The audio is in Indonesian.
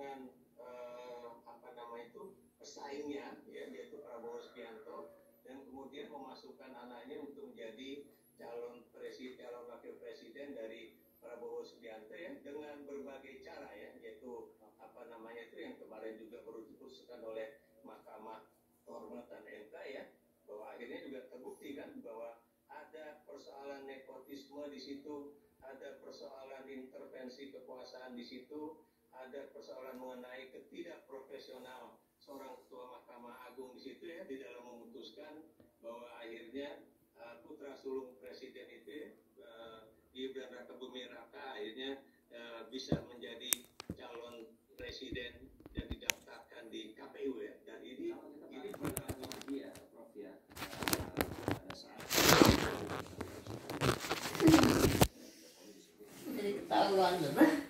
dengan pesaingnya, ya, yaitu Prabowo Subianto, dan kemudian memasukkan anaknya untuk menjadi calon wakil presiden dari Prabowo Subianto, ya, dengan berbagai cara, ya, yaitu itu yang kemarin juga baru diputuskan oleh Mahkamah Kehormatan MK, ya, bahwa akhirnya juga terbukti kan bahwa ada persoalan nepotisme di situ, ada persoalan intervensi kekuasaan di situ, ada persoalan mengenai ketidakprofesional seorang ketua Mahkamah Agung di situ, ya, di dalam memutuskan bahwa akhirnya putra sulung presiden itu, Gibran Rakabuming Raka, akhirnya bisa menjadi calon presiden dan didaftarkan di KPU, ya. Dan ini lagi ya, Prof, ya, pada saat jadi ketahuan,